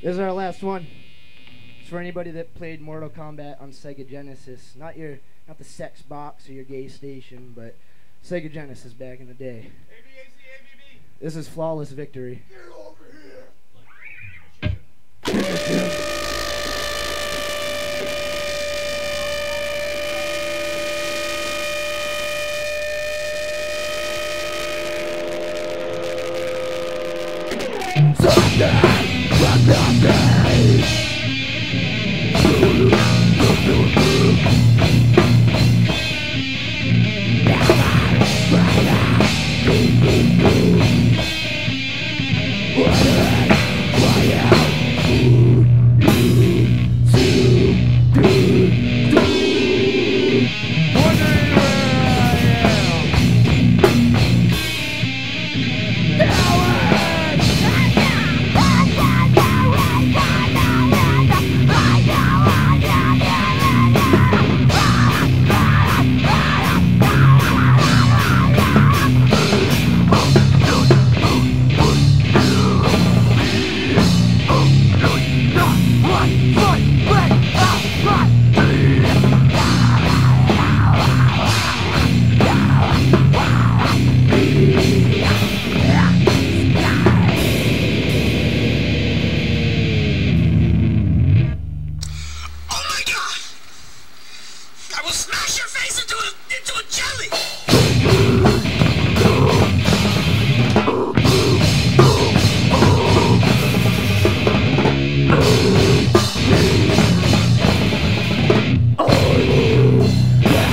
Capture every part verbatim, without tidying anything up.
This is our last one. It's for anybody that played Mortal Kombat on Sega Genesis. Not your, not the sex box or your gay station, but Sega Genesis back in the day. A B A C A B B. This is Flawless Victory. Get over here.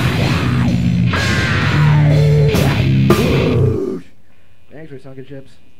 Thanks for Sunken Chips.